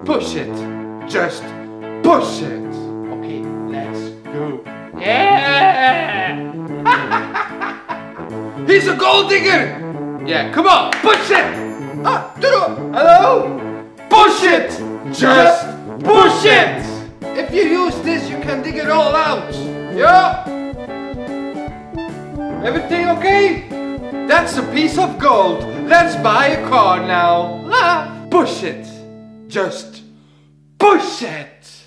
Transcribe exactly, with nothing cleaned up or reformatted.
push it. Just push it. Okay, let's go. Yeah! He's a gold digger. Yeah, come on, push it. Ah, hello? Push it. Just push it. If you use this, you can dig it all out. Yeah? Everything okay? That's a piece of gold. Let's buy a car now. Ah, push it. Just push it.